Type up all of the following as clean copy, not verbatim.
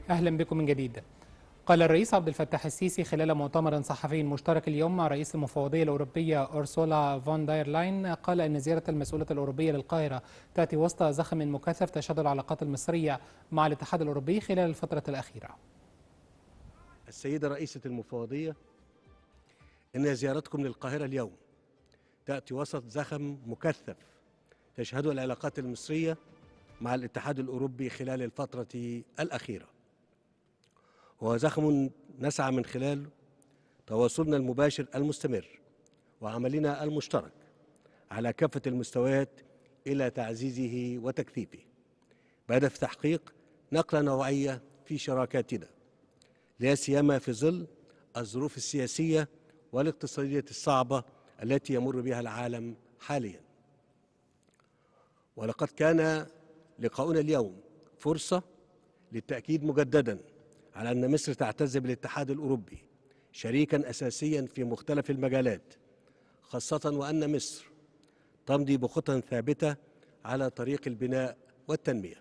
أهلا بكم من جديد. قال الرئيس عبد الفتاح السيسي خلال مؤتمر صحفي مشترك اليوم مع رئيس المفوضية الأوروبية أورسولا فون داير لاين، قال أن زيارة المسؤولة الأوروبية للقاهرة تأتي وسط زخم مكثف تشهد العلاقات المصرية مع الاتحاد الأوروبي خلال الفترة الأخيرة. السيدة رئيسة المفوضية، إن زيارتكم للقاهرة اليوم تأتي وسط زخم مكثف تشهده العلاقات المصرية مع الاتحاد الأوروبي خلال الفترة الأخيرة، وهو زخم نسعى من خلال تواصلنا المباشر المستمر وعملنا المشترك على كافة المستويات إلى تعزيزه وتكثيفه بهدف تحقيق نقلة نوعية في شراكاتنا، لا سيما في ظل الظروف السياسية والاقتصادية الصعبة التي يمر بها العالم حاليا. ولقد كان لقاؤنا اليوم فرصة للتأكيد مجددا على أن مصر تعتز بالاتحاد الأوروبي شريكا أساسيا في مختلف المجالات، خاصة وأن مصر تمضي بخطى ثابتة على طريق البناء والتنمية.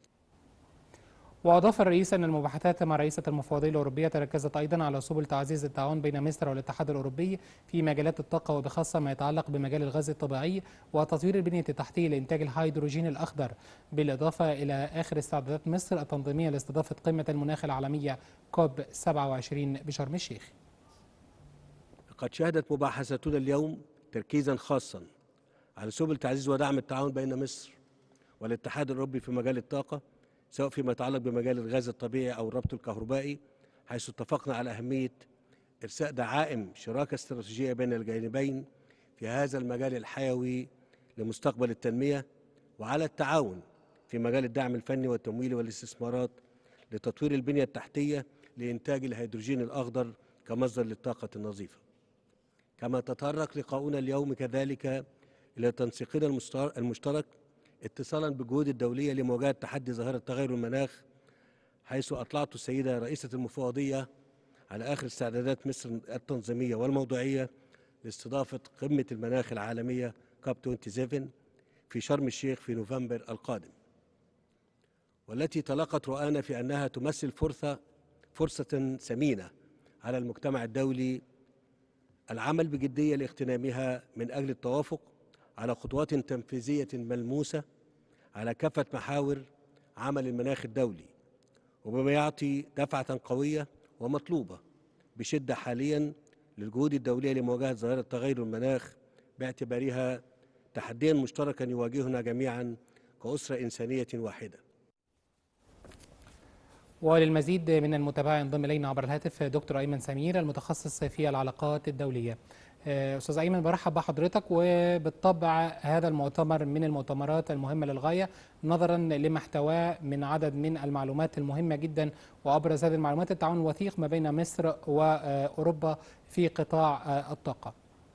وأضاف الرئيس أن المباحثات مع رئيسة المفوضية الأوروبية تركزت أيضا على سبل تعزيز التعاون بين مصر والاتحاد الأوروبي في مجالات الطاقة، وبخاصة ما يتعلق بمجال الغاز الطبيعي وتطوير البنية التحتية لإنتاج الهيدروجين الأخضر، بالإضافة إلى آخر استعدادات مصر التنظيمية لاستضافة قمة المناخ العالمية كوب 27 بشرم الشيخ. قد شهدت مباحثاتنا اليوم تركيزا خاصا على سبل تعزيز ودعم التعاون بين مصر والاتحاد الأوروبي في مجال الطاقة، سواء فيما يتعلق بمجال الغاز الطبيعي أو الربط الكهربائي، حيث اتفقنا على أهمية إرساء دعائم شراكة استراتيجية بين الجانبين في هذا المجال الحيوي لمستقبل التنمية، وعلى التعاون في مجال الدعم الفني والتمويلي والاستثمارات لتطوير البنية التحتية لإنتاج الهيدروجين الأخضر كمصدر للطاقة النظيفة. كما تطرق لقاؤنا اليوم كذلك إلى تنسيقنا المشترك اتصالا بالجهود الدولية لمواجهة تحدي ظاهرة تغير المناخ، حيث أطلعت السيدة رئيسة المفوضية على آخر استعدادات مصر التنظيمية والموضوعية لاستضافة قمة المناخ العالمية كاب 27 في شرم الشيخ في نوفمبر القادم، والتي تلقت رؤانا في أنها تمثل فرصة ثمينة على المجتمع الدولي العمل بجدية لاغتنامها من أجل التوافق على خطوات تنفيذية ملموسة على كافة محاور عمل المناخ الدولي، وبما يعطي دفعة قوية ومطلوبة بشدة حاليا للجهود الدولية لمواجهة ظاهرة تغير المناخ، باعتبارها تحديا مشتركا يواجهنا جميعا كأسرة إنسانية واحدة. وللمزيد من المتابعة ينضم إلينا عبر الهاتف دكتور أيمن سمير المتخصص في العلاقات الدولية. أستاذ أيمن، برحب بحضرتك. وبالطبع هذا المؤتمر من المؤتمرات المهمة للغاية نظرا لما احتواه من عدد من المعلومات المهمة جدا، وأبرز هذه المعلومات التعاون الوثيق ما بين مصر وأوروبا في قطاع الطاقة.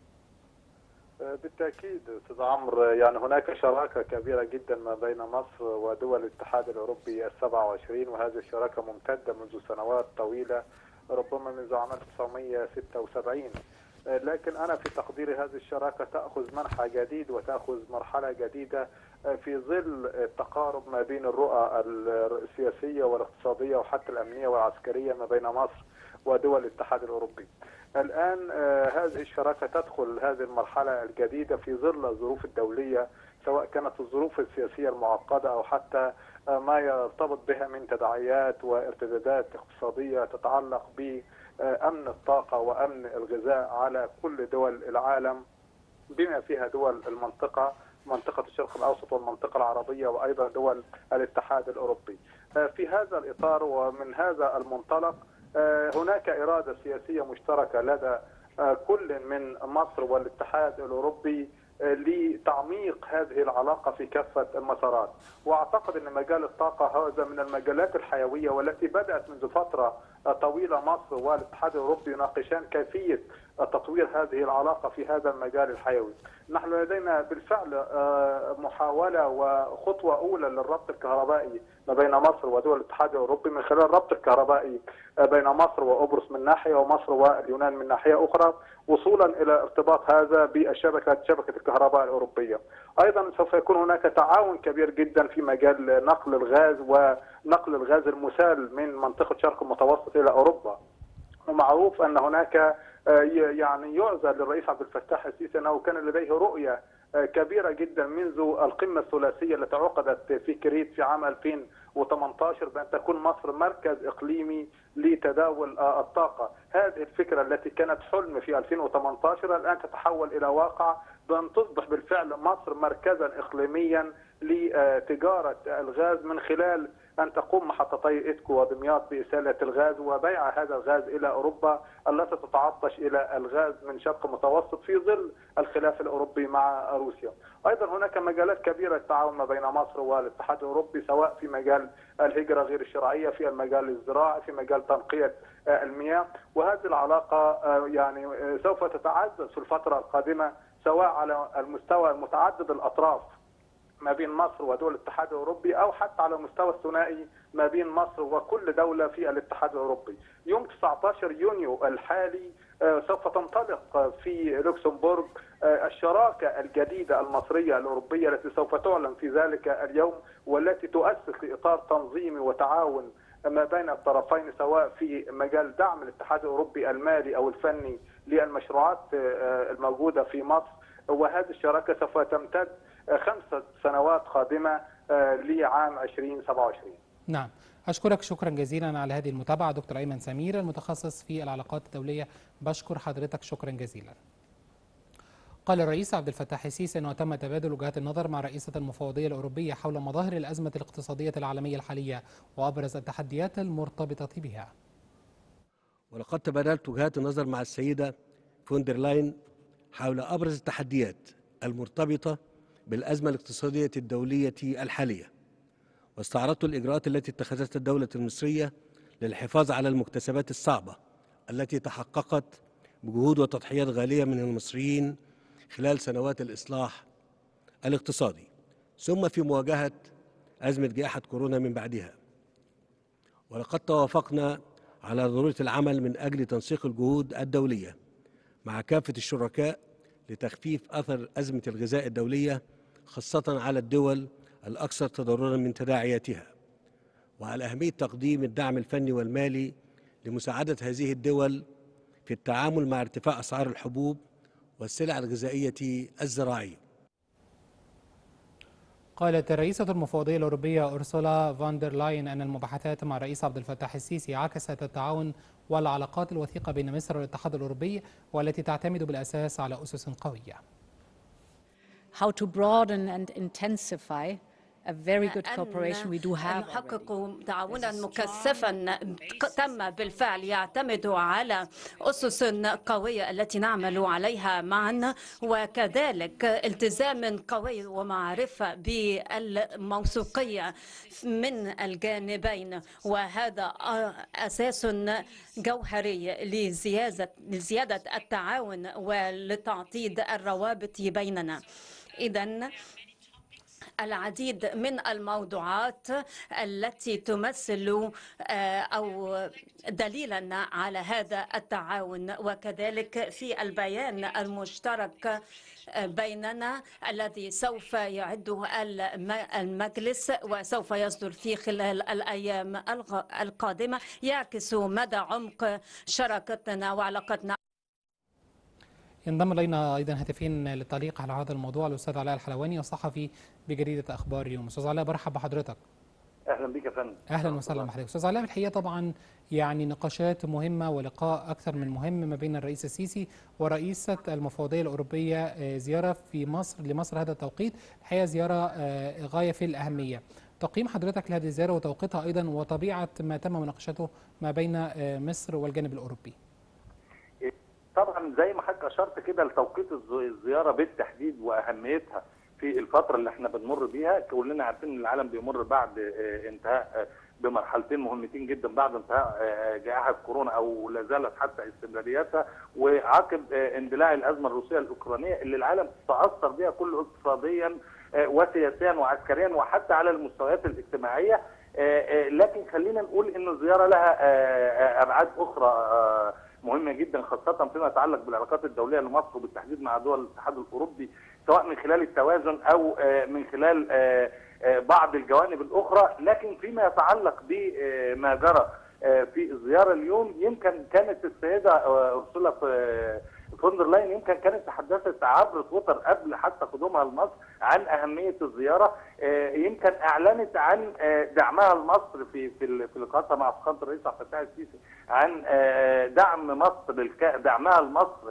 بالتأكيد أستاذ عمرو، يعني هناك شراكة كبيرة جدا ما بين مصر ودول الاتحاد الأوروبي ال27، وهذه الشراكة ممتدة منذ سنوات طويلة، ربما منذ عام 1976. لكن أنا في تقديري هذه الشراكة تأخذ منحى جديد وتأخذ مرحلة جديدة في ظل التقارب ما بين الرؤى السياسية والاقتصادية وحتى الأمنية والعسكرية ما بين مصر ودول الاتحاد الأوروبي. الآن هذه الشراكة تدخل هذه المرحلة الجديدة في ظل الظروف الدولية، سواء كانت الظروف السياسية المعقدة أو حتى ما يرتبط بها من تداعيات وارتدادات اقتصادية تتعلق بأمن الطاقة وأمن الغذاء على كل دول العالم، بما فيها دول المنطقة، منطقة الشرق الأوسط والمنطقة العربية وأيضا دول الاتحاد الأوروبي. في هذا الإطار ومن هذا المنطلق هناك إرادة سياسية مشتركة لدى كل من مصر والاتحاد الأوروبي لتعميق هذه العلاقة في كافة المسارات. وأعتقد أن مجال الطاقة هذا من المجالات الحيوية والتي بدأت منذ فترة طويلة مصر والاتحاد الأوروبي يناقشان كيفية تطوير هذه العلاقة في هذا المجال الحيوي. نحن لدينا بالفعل محاولة وخطوة أولى للربط الكهربائي ما بين مصر ودول الاتحاد الأوروبي من خلال الربط الكهربائي بين مصر وقبرص من ناحية ومصر واليونان من ناحية أخرى، وصولا إلى ارتباط هذا شبكة الكهرباء الأوروبية. أيضا سوف يكون هناك تعاون كبير جدا في مجال نقل الغاز نقل الغاز المسال من منطقة شرق المتوسط إلى أوروبا. ومعروف أن هناك يعني يعزى للرئيس عبد الفتاح السيسي أنه كان لديه رؤية كبيرة جدا منذ القمة الثلاثية التي عقدت في كريت في عام 2018 بأن تكون مصر مركز إقليمي لتداول الطاقة. هذه الفكرة التي كانت حلم في 2018 الآن تتحول إلى واقع بأن تصبح بالفعل مصر مركزا إقليميا لتجارة الغاز من خلال أن تقوم محطتي إدكو ودمياط بإسالة الغاز وبيع هذا الغاز إلى أوروبا التي تتعطش إلى الغاز من شرق المتوسط في ظل الخلاف الأوروبي مع روسيا. أيضا هناك مجالات كبيرة للتعاون ما بين مصر والاتحاد الأوروبي، سواء في مجال الهجرة غير الشرعية، في المجال الزراعي، في مجال تنقية المياه. وهذه العلاقة يعني سوف تتعزز في الفترة القادمة سواء على المستوى المتعدد الأطراف ما بين مصر ودول الاتحاد الأوروبي أو حتى على المستوى الثنائي ما بين مصر وكل دولة في الاتحاد الأوروبي. يوم 19 يونيو الحالي سوف تنطلق في لوكسمبورغ الشراكة الجديدة المصرية الأوروبية التي سوف تعلن في ذلك اليوم، والتي تؤسس لإطار تنظيمي وتعاون ما بين الطرفين سواء في مجال دعم الاتحاد الأوروبي المالي أو الفني للمشروعات الموجودة في مصر. وهذه الشراكة سوف تمتد 5 سنوات قادمة لعام 2027. نعم، أشكرك شكرا جزيلا على هذه المتابعة دكتور أيمن سمير المتخصص في العلاقات الدولية. بشكر حضرتك شكرا جزيلا. قال الرئيس عبد الفتاح السيسي أنه تم تبادل وجهات النظر مع رئيسة المفوضية الأوروبية حول مظاهر الأزمة الاقتصادية العالمية الحالية وأبرز التحديات المرتبطة بها. ولقد تبادلت وجهات النظر مع السيدة فوندر لاين حول أبرز التحديات المرتبطة بالأزمة الاقتصادية الدولية الحالية، واستعرضت الإجراءات التي اتخذتها الدولة المصرية للحفاظ على المكتسبات الصعبة التي تحققت بجهود وتضحيات غالية من المصريين خلال سنوات الإصلاح الاقتصادي، ثم في مواجهة أزمة جائحة كورونا من بعدها. ولقد توافقنا على ضرورة العمل من أجل تنسيق الجهود الدولية مع كافة الشركاء لتخفيف أثر أزمة الغذاء الدولية، خاصة على الدول الأكثر تضررا من تداعياتها، وعلى أهمية تقديم الدعم الفني والمالي لمساعدة هذه الدول في التعامل مع ارتفاع أسعار الحبوب والسلع الغذائية الزراعية. قالت الرئيسة المفوضية الأوروبية أورسولا فاندر لاين أن المباحثات مع الرئيس عبد الفتاح السيسي عكست التعاون والعلاقات الوثيقة بين مصر والاتحاد الأوروبي والتي تعتمد بالأساس على أسس قوية. How to broaden and intensify a very good cooperation we do have نحقق تعاونا مكثفا تم بالفعل يعتمد على أسس قوية التي نعمل عليها معا، وكذلك التزام قوي ومعرفة بالموثوقية من الجانبين، وهذا أساس جوهري لزيادة التعاون ولتعضيد الروابط بيننا. إذن العديد من الموضوعات التي تمثل أو دليلا على هذا التعاون، وكذلك في البيان المشترك بيننا الذي سوف يعده المجلس وسوف يصدر في خلال الأيام القادمة يعكس مدى عمق شراكتنا وعلاقتنا. ينضم إلينا أيضا هاتفين للتعليق على هذا الموضوع الأستاذ علاء الحلواني الصحفي بجريدة أخبار اليوم. أستاذ علاء برحب بحضرتك. أهلا بك يا فندم. أهلا وسهلا بحضرتك. أستاذ علاء، الحقيقة طبعا يعني نقاشات مهمة ولقاء أكثر من مهم ما بين الرئيس السيسي ورئيسة المفوضية الأوروبية، زيارة في مصر لمصر هذا التوقيت، الحقيقة زيارة غاية في الأهمية. تقييم حضرتك لهذه الزيارة وتوقيتها أيضا وطبيعة ما تم مناقشته ما بين مصر والجانب الأوروبي. طبعا زي ما حضرتك اشرت كده لتوقيت الزياره بالتحديد واهميتها في الفتره اللي احنا بنمر بيها. كلنا عارفين ان العالم بيمر بعد انتهاء بمرحلتين مهمتين جدا بعد انتهاء جائحه كورونا او لا زالت حتى استمراريتها، وعقب اندلاع الازمه الروسيه الاوكرانيه اللي العالم تاثر بها كله اقتصاديا وسياسيا وعسكريا وحتى على المستويات الاجتماعيه. لكن خلينا نقول ان الزياره لها ابعاد اخرى مهمة جدا، خاصة فيما يتعلق بالعلاقات الدولية لمصر وبالتحديد مع دول الاتحاد الأوروبي، سواء من خلال التوازن أو من خلال بعض الجوانب الاخرى. لكن فيما يتعلق بما جرى في الزياره اليوم، يمكن كانت السيده أرسولا فون دير لاين يمكن كانت تحدثت عبر تويتر قبل حتى قدومها لمصر عن اهميه الزياره. يمكن اعلنت عن دعمها لمصر في لقاءاتها مع فخامه الرئيس عبد الفتاح السيسي عن دعم مصر دعمها لمصر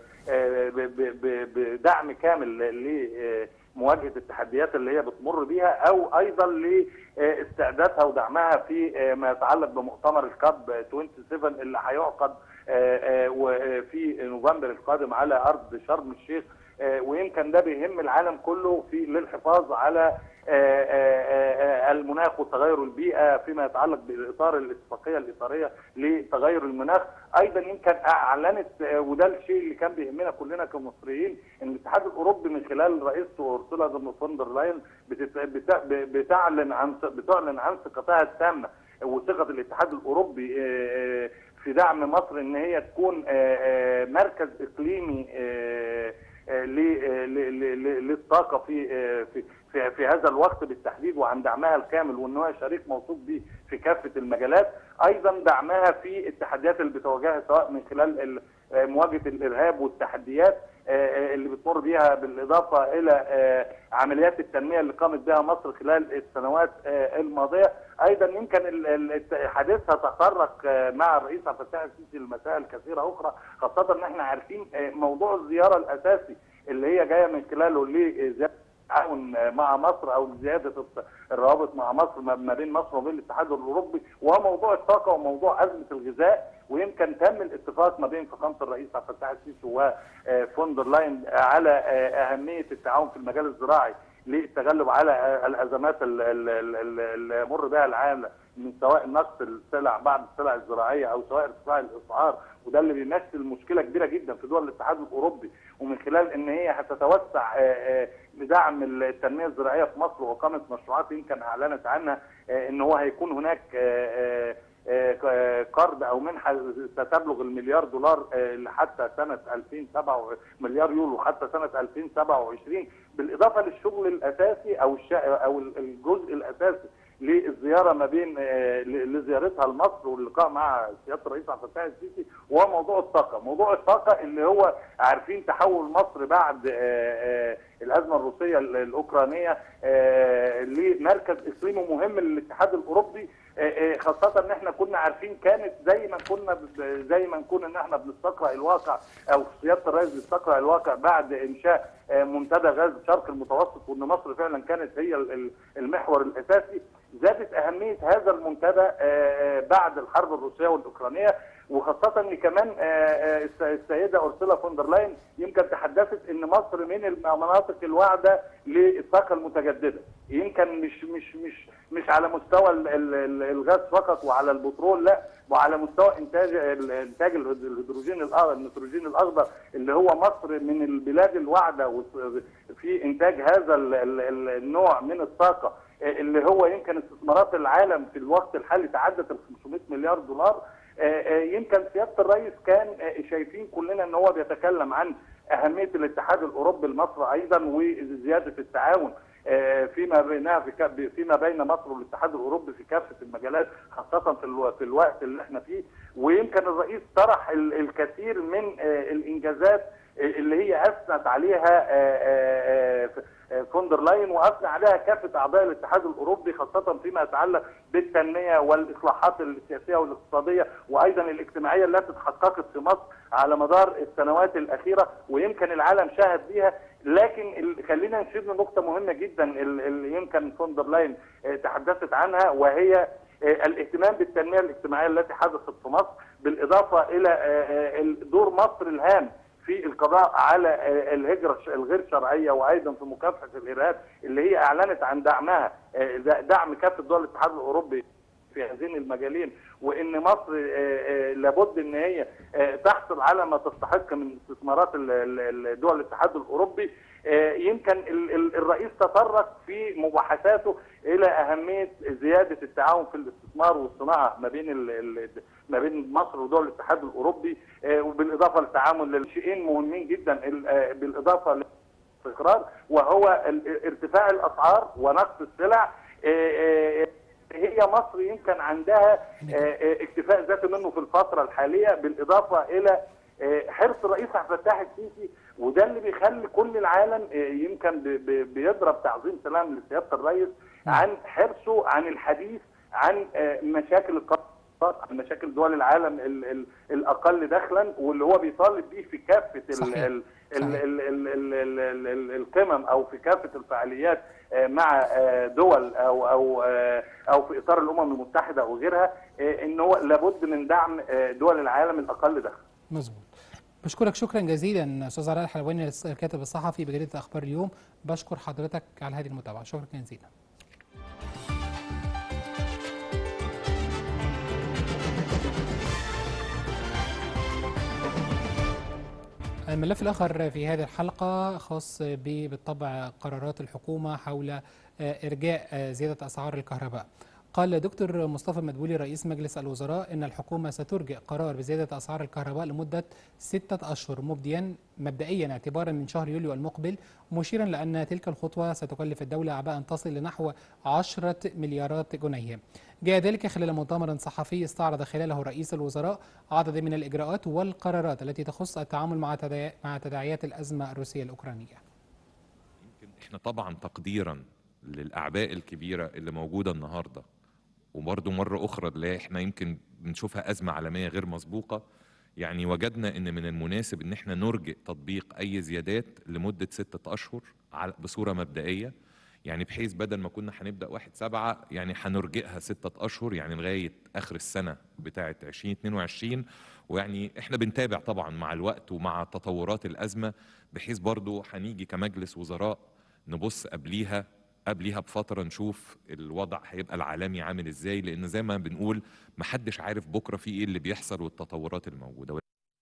بدعم كامل لمواجهه التحديات اللي هي بتمر بيها، او ايضا لاستعدادها ودعمها في ما يتعلق بمؤتمر الكاب 27 اللي هيعقد وفي نوفمبر القادم على ارض شرم الشيخ. ويمكن ده بيهم العالم كله للحفاظ على المناخ وتغير البيئه فيما يتعلق بالاطار الاتفاقيه الاطاريه لتغير المناخ. ايضا يمكن اعلنت، وده الشيء اللي كان بيهمنا كلنا كمصريين، ان الاتحاد الاوروبي من خلال رئيسته أرسولا فون دير لاين بتعلن عن ثقتها التامه وثقه الاتحاد الاوروبي في دعم مصر ان هي تكون مركز اقليمي للطاقه في هذا الوقت بالتحديد، وعن دعمها الكامل وان هو شريك موثوق به في كافه المجالات. ايضا دعمها في التحديات اللي بتواجهها سواء من خلال مواجهه الارهاب والتحديات اللي بتمر بيها، بالاضافه الى عمليات التنميه اللي قامت بها مصر خلال السنوات الماضيه. ايضا يمكن حديثها تطرق مع الرئيس عبد الفتاح السيسي لمسائل كثيره اخرى، خاصه ان احنا عارفين موضوع الزياره الاساسي اللي هي جايه من خلاله لزياده التعاون مع مصر او زياده الروابط مع مصر ما بين مصر وبين الاتحاد الاوروبي، وهو موضوع الطاقه وموضوع ازمه الغذاء. ويمكن تم الاتفاق ما بين فخامه الرئيس عبد الفتاح السيسي وفون دير لاين على اهميه التعاون في المجال الزراعي للتغلب على الازمات اللي مر بها العالم، من سواء نقص السلع بعض السلع الزراعيه او سواء ارتفاع الاسعار، وده اللي بيمثل مشكله كبيره جدا في دول الاتحاد الاوروبي. ومن خلال ان هي هتتوسع بدعم التنميه الزراعيه في مصر واقامه مشروعات يمكن اعلنت عنها ان هو هيكون هناك قرض او منحه ستبلغ المليار دولار لحتى سنه 2007 مليار يورو حتى سنه 2027، بالاضافه للشغل الاساسي او الجزء الاساسي للزياره ما بين لزيارتها لمصر واللقاء مع سياده الرئيس عبد الفتاح السيسي، وهو موضوع الطاقه. موضوع الطاقه اللي هو عارفين تحول مصر بعد الازمه الروسيه الاوكرانيه لمركز اقليمي مهم للاتحاد الاوروبي، خاصه ان احنا كنا عارفين كانت زي ما نكون ان احنا بنستقرأ الواقع او سياده الرئيس بيستقرأ الواقع بعد انشاء منتدى غاز الشرق المتوسط، وان مصر فعلا كانت هي المحور الاساسي. زادت اهميه هذا المنتدى بعد الحرب الروسيه والاوكرانيه، وخاصه ان كمان السيده أرسولا فون دير لاين يمكن تحدثت ان مصر من المناطق الواعده للطاقه المتجدده، يمكن مش على مستوى الغاز فقط وعلى البترول، لا، وعلى مستوى انتاج النيتروجين الاخضر اللي هو مصر من البلاد الواعده في انتاج هذا النوع من الطاقه، اللي هو يمكن استثمارات العالم في الوقت الحالي تعدت ال 500 مليار دولار. يمكن سياده الرئيس كان شايفين كلنا ان هو بيتكلم عن اهميه الاتحاد الاوروبي لمصر ايضا وزياده التعاون فيما بين مصر والاتحاد الاوروبي في كافه المجالات، خاصه في الوقت اللي احنا فيه. ويمكن الرئيس طرح الكثير من الانجازات اللي هي اثنت عليها فون دير لاين واثنى عليها كافه اعضاء الاتحاد الاوروبي، خاصه فيما يتعلق بالتنميه والاصلاحات السياسيه والاقتصاديه وايضا الاجتماعيه التي تحققت في مصر على مدار السنوات الاخيره، ويمكن العالم شاهد بها. لكن خلينا نشير لنقطه مهمه جدا اللي يمكن فون دير لاين تحدثت عنها، وهي الاهتمام بالتنميه الاجتماعيه التي حدثت في مصر، بالاضافه الى دور مصر الهام في القضاء على الهجرة الغير شرعية وأيضا في مكافحة الإرهاب اللي هي أعلنت عن دعمها، دعم كافة دول الاتحاد الأوروبي في هذين المجالين، وإن مصر لابد إن هي تحصل على ما تستحق من استثمارات دول الاتحاد الأوروبي. يمكن الرئيس تطرق في مباحثاته إلى أهمية زيادة التعاون في الاستثمار والصناعة ما بين مصر ودول الاتحاد الأوروبي، وبالإضافة للتعامل لشيئين مهمين جدا، بالإضافة استقرار، وهو ارتفاع الاسعار ونقص السلع. هي مصر يمكن عندها اكتفاء ذاتي منه في الفتره الحاليه، بالاضافه الى حرص الرئيس عبد الفتاح السيسي، وده اللي بيخلي كل العالم يمكن بيضرب تعظيم سلام لسياده الرئيس عن حرصه عن الحديث عن مشاكل القطاع، عن مشاكل دول العالم الاقل دخلا، واللي هو بيطالب بيه في كافه القمم او في كافه الفعاليات مع دول او في اطار الامم المتحده او غيرها، ان هو لابد من دعم دول العالم الاقل دخلا. مظبوط. بشكرك شكرا جزيلا استاذ علاء الحلواني الكاتب الصحفي بجريده اخبار اليوم. بشكر حضرتك على هذه المتابعه، شكرا جزيلا. الملف الآخر في هذه الحلقة خاص بالطبع قرارات الحكومة حول إرجاء زيادة أسعار الكهرباء. قال دكتور مصطفى مدبولي رئيس مجلس الوزراء إن الحكومة سترجئ قرار بزيادة أسعار الكهرباء لمدة 6 أشهر مبدئيا اعتبارا من شهر يوليو المقبل، مشيرا لأن تلك الخطوة ستكلف الدولة أعباء تصل لنحو 10 مليارات جنيه. جاء ذلك خلال مؤتمر صحفي استعرض خلاله رئيس الوزراء عدد من الإجراءات والقرارات التي تخص التعامل مع تداعيات الأزمة الروسية الأوكرانية. يمكن احنا طبعا تقديرا للأعباء الكبيرة اللي موجودة النهاردة، وبرضه مرة أخرى اللي احنا يمكن بنشوفها أزمة عالمية غير مسبوقة، يعني وجدنا ان من المناسب ان احنا نرجئ تطبيق اي زيادات لمدة 6 أشهر بصورة مبدئية، يعني بحيث بدل ما كنا هنبدأ 1/7 يعني هنرجئها 6 أشهر، يعني لغاية آخر السنة بتاعة 2022. ويعني احنا بنتابع طبعا مع الوقت ومع تطورات الأزمة، بحيث برضو هنيجي كمجلس وزراء نبص قبليها بفترة نشوف الوضع هيبقى العالمي عامل ازاي، لأن زي ما بنقول محدش عارف بكرة في ايه اللي بيحصل والتطورات الموجودة.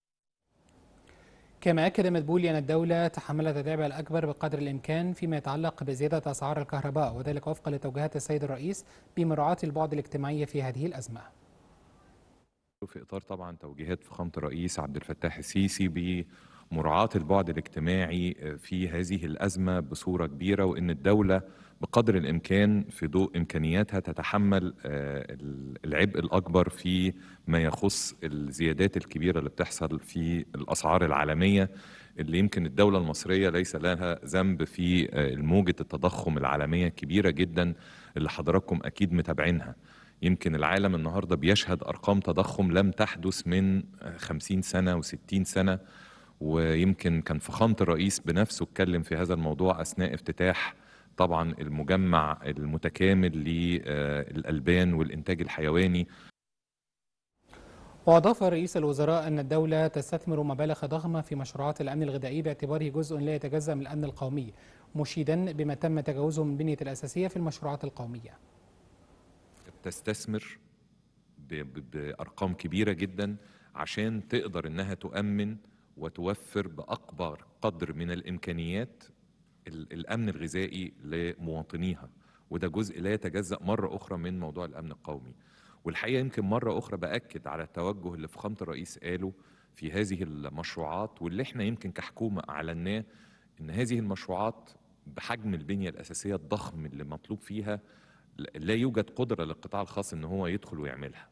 كما أكد مدبولي أن الدولة تحملت العبء الأكبر بقدر الإمكان فيما يتعلق بزيادة أسعار الكهرباء، وذلك وفقا لتوجيهات السيد الرئيس بمراعاة البعد الاجتماعي في هذه الأزمة. في إطار طبعا توجيهات فخامة الرئيس عبد الفتاح السيسي بمراعاة البعد الاجتماعي في هذه الأزمة بصورة كبيرة، وإن الدولة بقدر الإمكان في ضوء إمكانياتها تتحمل العبء الأكبر في ما يخص الزيادات الكبيرة اللي بتحصل في الأسعار العالمية، اللي يمكن الدولة المصرية ليس لها ذنب في موجة التضخم العالمية الكبيرة جدا اللي حضراتكم أكيد متابعينها. يمكن العالم النهاردة بيشهد أرقام تضخم لم تحدث من 50 سنة و60 سنة، ويمكن كان فخامة الرئيس بنفسه اتكلم في هذا الموضوع أثناء افتتاح طبعا المجمع المتكامل للألبان والإنتاج الحيواني. وأضاف رئيس الوزراء أن الدولة تستثمر مبالغ ضخمة في مشروعات الأمن الغذائي باعتباره جزء لا يتجزأ من الأمن القومي، مشيدا بما تم تجاوزه من البنية الأساسية في المشروعات القومية. تستثمر بأرقام كبيرة جدا عشان تقدر إنها تؤمن وتوفر بأكبر قدر من الإمكانيات الأمن الغذائي لمواطنيها، وده جزء لا يتجزأ مرة أخرى من موضوع الأمن القومي. والحقيقة يمكن مرة أخرى بأكد على التوجه اللي فخامة الرئيس قاله في هذه المشروعات، واللي احنا يمكن كحكومة أعلناه، إن هذه المشروعات بحجم البنية الأساسية الضخم اللي مطلوب فيها لا يوجد قدرة للقطاع الخاص إن هو يدخل ويعملها.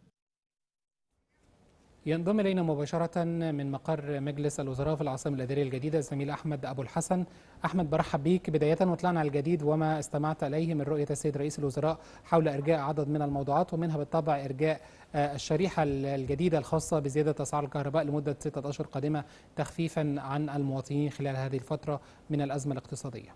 ينضم إلينا مباشرة من مقر مجلس الوزراء في العاصمة الإدارية الجديدة الزميل أحمد أبو الحسن. أحمد، برحب بيك بداية، واطلعنا على الجديد وما استمعت إليه من رؤية السيد رئيس الوزراء حول إرجاء عدد من الموضوعات، ومنها بالطبع إرجاء الشريحة الجديدة الخاصة بزيادة أسعار الكهرباء لمدة 6 أشهر قادمة تخفيفا عن المواطنين خلال هذه الفترة من الأزمة الاقتصادية.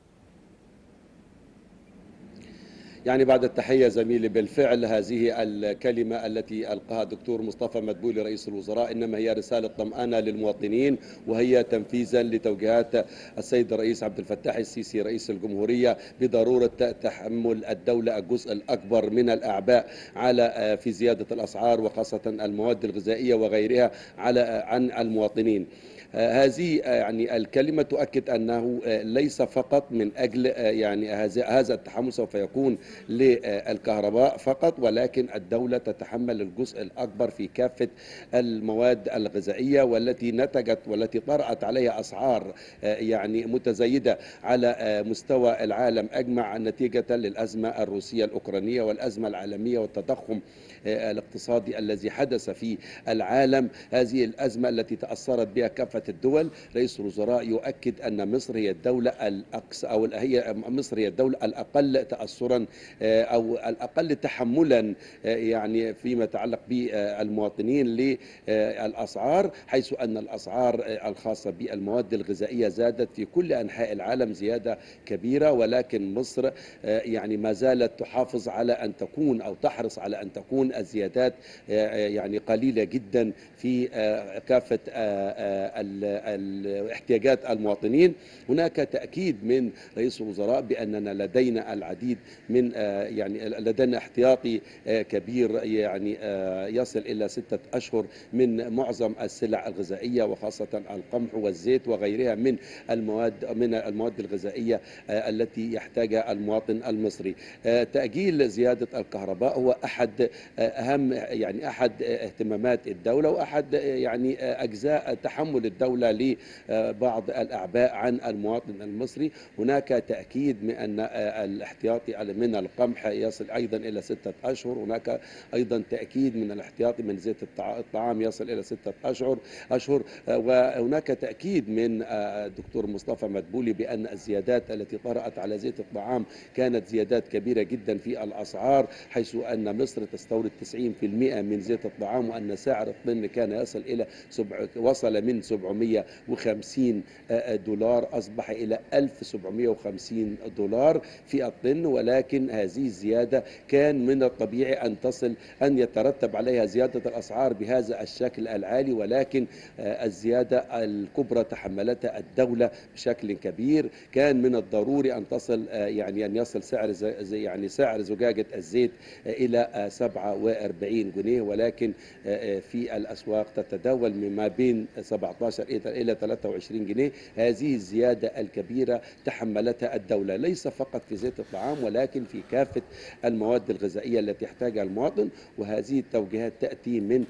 يعني بعد التحية زميلي، بالفعل هذه الكلمة التي ألقاها الدكتور مصطفى مدبولي رئيس الوزراء إنما هي رسالة طمأنة للمواطنين، وهي تنفيذا لتوجيهات السيد الرئيس عبد الفتاح السيسي رئيس الجمهورية بضرورة تحمل الدولة الجزء الأكبر من الأعباء على في زيادة الأسعار وخاصة المواد الغذائية وغيرها عن المواطنين. هذه يعني الكلمة تؤكد أنه ليس فقط من أجل يعني هذا التحمل سوف يكون للكهرباء فقط، ولكن الدولة تتحمل الجزء الأكبر في كافة المواد الغذائية والتي نتجت والتي طرأت عليها أسعار يعني متزايدة على مستوى العالم أجمع نتيجة للأزمة الروسية الأوكرانية والأزمة العالمية والتضخم الاقتصادي الذي حدث في العالم. هذه الأزمة التي تأثرت بها كافة الدول. رئيس الوزراء يؤكد أن مصر هي الدولة مصر هي الدولة الأقل تأثرا أو الأقل تحملا يعني فيما يتعلق بالمواطنين للأسعار، حيث أن الأسعار الخاصة بالمواد الغذائية زادت في كل أنحاء العالم زيادة كبيرة، ولكن مصر يعني ما زالت تحافظ على أن تكون أو تحرص على أن تكون الزيادات يعني قليلة جدا في كافة احتياجات المواطنين. هناك تأكيد من رئيس الوزراء بأننا لدينا العديد من يعني لدينا احتياطي كبير يعني يصل إلى 6 أشهر من معظم السلع الغذائية، وخاصة القمح والزيت وغيرها من المواد الغذائية التي يحتاجها المواطن المصري. تأجيل زيادة الكهرباء هو أحد أهم يعني أحد اهتمامات الدولة وأحد يعني أجزاء تحمل الدولة لبعض الأعباء عن المواطن المصري. هناك تأكيد من أن الاحتياطي من القمح يصل أيضا إلى 6 أشهر. هناك أيضا تأكيد من الاحتياطي من زيت الطعام يصل إلى 6 أشهر. وهناك تأكيد من الدكتور مصطفى مدبولي بأن الزيادات التي طرأت على زيت الطعام كانت زيادات كبيرة جدا في الأسعار، حيث أن مصر تستورد 90% من زيت الطعام، وأن سعر الطن كان وصل من 750 دولار أصبح إلى 1750 دولار في الطن. ولكن هذه الزيادة كان من الطبيعي أن يترتب عليها زيادة الأسعار بهذا الشكل العالي، ولكن الزيادة الكبرى تحملتها الدولة بشكل كبير. كان من الضروري أن يصل سعر زجاجة الزيت إلى 47 جنيه، ولكن في الأسواق تتداول ما بين 17 إلى 23 جنيه. هذه الزيادة الكبيرة تحملتها الدولة ليس فقط في زيت الطعام ولكن في كافة المواد الغذائية التي يحتاجها المواطن. وهذه التوجيهات تأتي من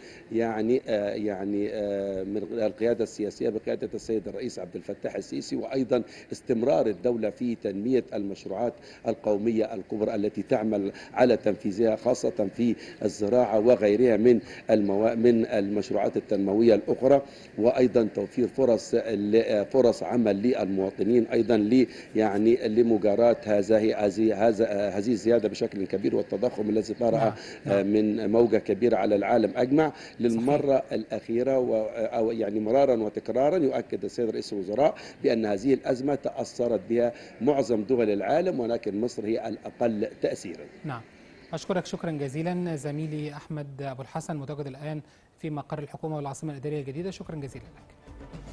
من القيادة السياسية بقيادة السيد الرئيس عبد الفتاح السيسي، وأيضا استمرار الدولة في تنمية المشروعات القومية الكبرى التي تعمل على تنفيذها، خاصة في الزراعة وغيرها من المشروعات التنموية الأخرى، وأيضا توفير فرص عمل للمواطنين أيضا لمجاراة هذه الزيادة بشكل كبير والتضخم الذي طرأ من موجة كبيرة على العالم أجمع. للمرة الأخيرة أو مرارا وتكرارا يؤكد السيد رئيس الوزراء بأن هذه الأزمة تأثرت بها معظم دول العالم، ولكن مصر هي الأقل تأثيرا. نعم، أشكرك شكرا جزيلا زميلي أحمد أبو الحسن متواجد الآن في مقر الحكومة والعاصمة الإدارية الجديدة. شكرا جزيلا لك.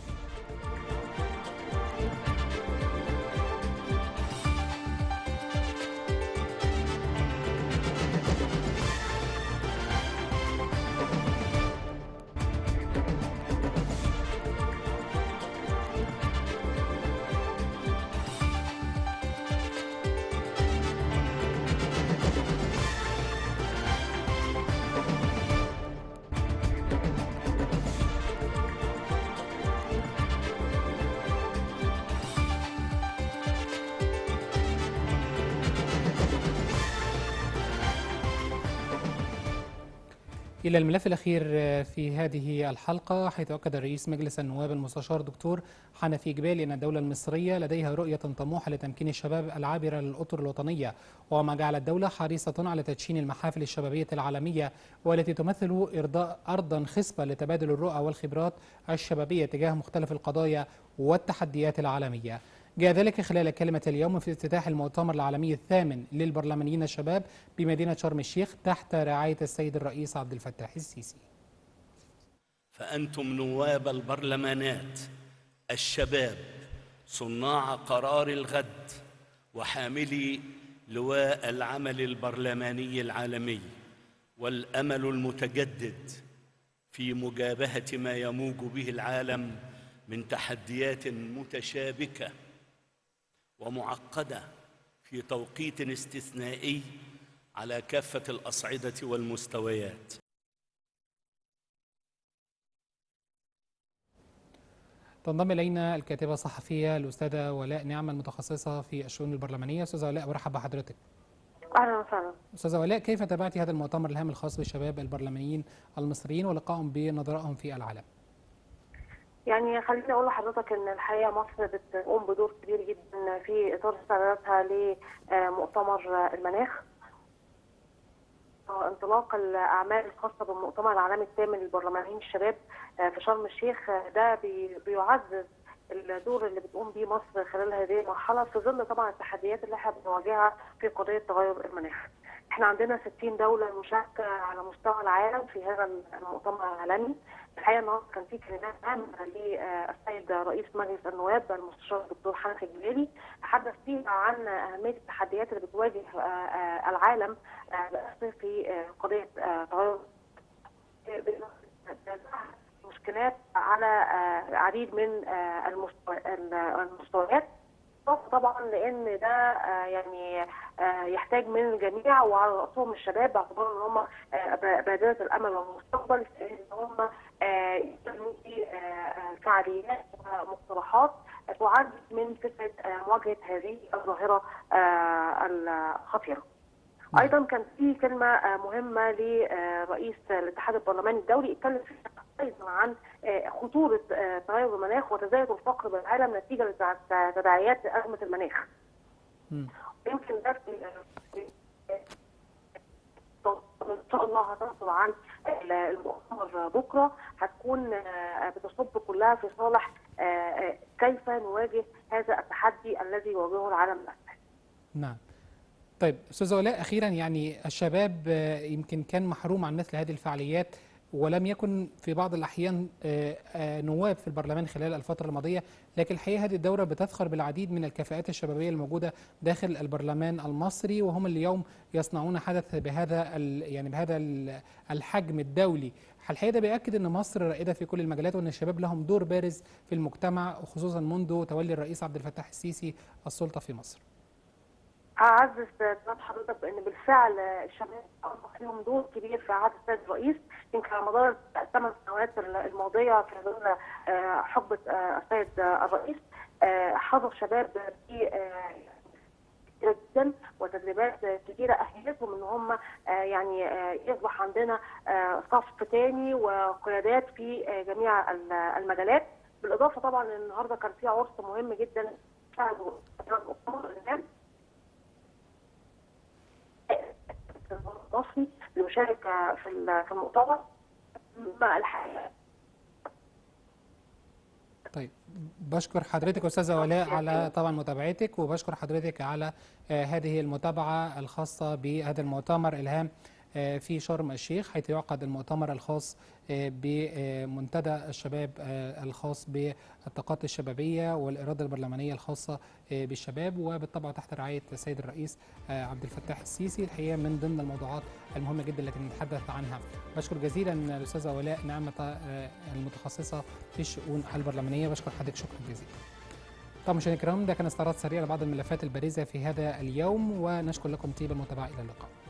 إلى الملف الأخير في هذه الحلقة، حيث أكد رئيس مجلس النواب المستشار دكتور حنفي جبالي أن الدولة المصرية لديها رؤية طموحة لتمكين الشباب العابرة للأطر الوطنية، وما جعل الدولة حريصة على تدشين المحافل الشبابية العالمية والتي تمثل أرضا خصبة لتبادل الرؤى والخبرات الشبابية تجاه مختلف القضايا والتحديات العالمية. جاء ذلك خلال كلمة اليوم في افتتاح المؤتمر العالمي الثامن للبرلمانيين الشباب بمدينة شرم الشيخ تحت رعاية السيد الرئيس عبد الفتاح السيسي. فأنتم نواب البرلمانات الشباب صناع قرار الغد وحاملي لواء العمل البرلماني العالمي، والأمل المتجدد في مجابهة ما يموج به العالم من تحديات متشابكة ومعقدة في توقيت استثنائي على كافة الأصعدة والمستويات. تنضم إلينا الكاتبة الصحفية الأستاذة ولاء نعمة المتخصصة في الشؤون البرلمانية. أستاذة ولاء، برحب بحضرتك. أهلا وسهلا. أستاذة ولاء، كيف تابعتي هذا المؤتمر الهام الخاص بالشباب البرلمانيين المصريين ولقائهم بنظرائهم في العالم؟ يعني خليني أقول لحضرتك إن الحقيقة مصر بتقوم بدور كبير جدا في إطار استعداداتها لمؤتمر المناخ. انطلاق الأعمال الخاصة بالمؤتمر العالمي الثامن للبرلمانيين الشباب في شرم الشيخ ده بيعزز الدور اللي بتقوم بيه مصر خلال هذه المرحلة في ظل طبعا التحديات اللي احنا بنواجهها في قضية تغير المناخ. احنا عندنا 60 دولة مشاركة على مستوى العالم في هذا المؤتمر العالمي. الحقيقة النهارده كان في كلمات عامة للسيد رئيس مجلس النواب المستشار الدكتور حنفي الجبالي، تحدث فيها عن أهمية التحديات اللي بتواجه العالم في قضية تغير مشكلات على العديد من المستويات، طبعا لان ده يعني يحتاج من الجميع وعلى راسهم الشباب، باعتبار ان هم بادره الامل والمستقبل، ان هم يكونوا في فعاليات ومقترحات تعزز من فكره مواجهه هذه الظاهره الخطيره. ايضا كان في كلمه مهمه لرئيس الاتحاد البرلماني الدولي، اتكلم فيها ايضا عن خطوره تغير المناخ وتزايد الفقر بالعالم نتيجه لتداعيات ازمه المناخ. يمكن ده ان شاء الله هتنصر عن المؤتمر بكره، هتكون بتصب كلها في صالح كيف نواجه هذا التحدي الذي يواجهه العالم الاسباني. نعم. طيب استاذه ولاء، اخيرا يعني الشباب يمكن كان محروم عن مثل هذه الفعاليات ولم يكن في بعض الأحيان نواب في البرلمان خلال الفترة الماضية، لكن الحقيقة هذه الدورة بتذخر بالعديد من الكفاءات الشبابية الموجودة داخل البرلمان المصري، وهم اليوم يصنعون حدث بهذا الحجم الدولي. الحقيقة ده بيأكد أن مصر رائدة في كل المجالات، وأن الشباب لهم دور بارز في المجتمع، وخصوصا منذ تولي الرئيس عبد الفتاح السيسي السلطة في مصر. أعزز كلام حضرتك بأن بالفعل الشباب أصبح لهم دور كبير في عهد السيد الرئيس. يمكن على مدار 8 سنوات الماضية في ظل حقبة السيد الرئيس حضر شباب في جدا وتدريبات كثيرة أهلتهم إن هم يعني يصبح عندنا صف تاني وقيادات في جميع المجالات. بالإضافة طبعا النهارده كان في عرس مهم جدا المصري ليشارك في المؤتمر مع الحقيقة. طيب، بشكر حضرتك أستاذة ولاء على طبعا متابعتك، وبشكر حضرتك على هذه المتابعة الخاصة بهذا المؤتمر الهام في شرم الشيخ، حيث يعقد المؤتمر الخاص بمنتدى الشباب الخاص بالطاقات الشبابية والإرادة البرلمانية الخاصة بالشباب، وبالطبع تحت رعاية السيد الرئيس عبد الفتاح السيسي. الحقيقة من ضمن الموضوعات المهمة جدا التي نتحدث عنها. بشكر جزيلا الأستاذة ولاء نعمة المتخصصة في الشؤون البرلمانية، بشكر حضرتك شكرا جزيلا. طبعا مشاهدينا الكرام، ده كان استعراض سريع لبعض الملفات البارزة في هذا اليوم، ونشكر لكم طيب المتابعة. إلى اللقاء.